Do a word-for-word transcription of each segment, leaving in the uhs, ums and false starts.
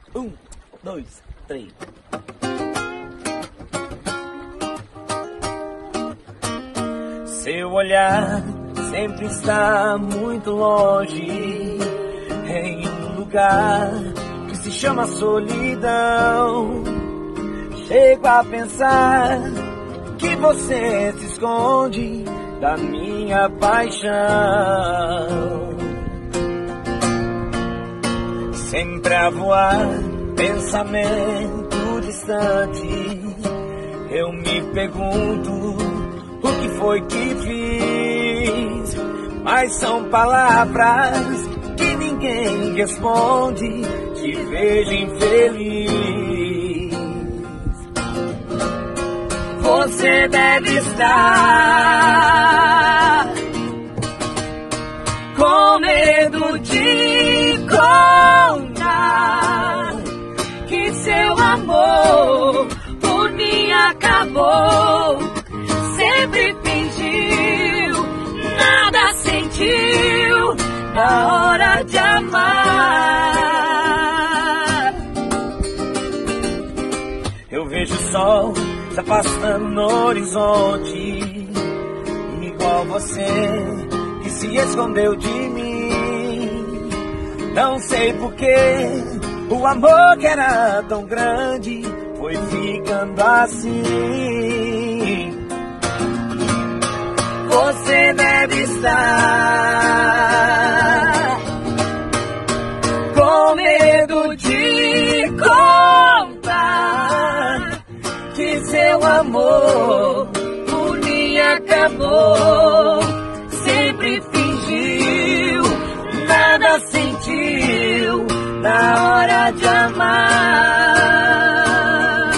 Um, dois, três. Seu olhar sempre está muito longe, em um lugar que se chama solidão. Chego a pensar que você se esconde da minha paixão. Sempre a voar, pensamento distante, eu me pergunto o que foi que fiz. Mas são palavras que ninguém responde, te vejo infeliz. Você deve estar com medo de contar que seu amor por mim acabou. Sempre fingiu, nada sentiu na hora de amar. Eu vejo o sol se afastando no horizonte, igual você que se escondeu de mim. Não sei porquê, o amor que era tão grande foi ficando assim. Você deve estar com medo de contar que seu amor por mim acabou. Sempre fingiu, nada sentiu na hora de amar.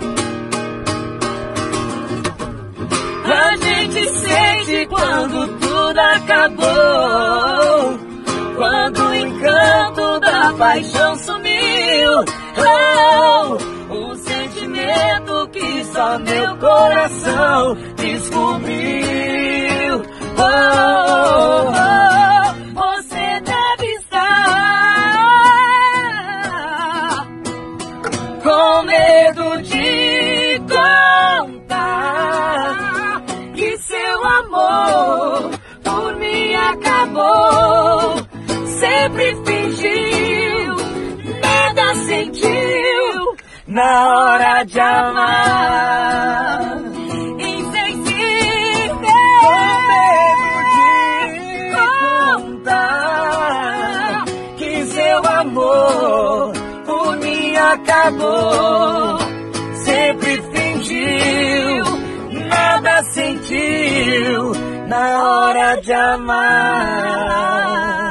A gente sente quando tudo acabou, quando o encanto da paixão sumiu. Oh, o sentimento que só meu coração descobriu. Oh, oh, oh, você deve estar com medo de contar que seu amor por mim acabou. Sempre fingiu, nada sentiu na hora de amar. Insensível, com medo de contar que seu amor por mim acabou. Sempre fingiu, nada sentiu na hora de amar.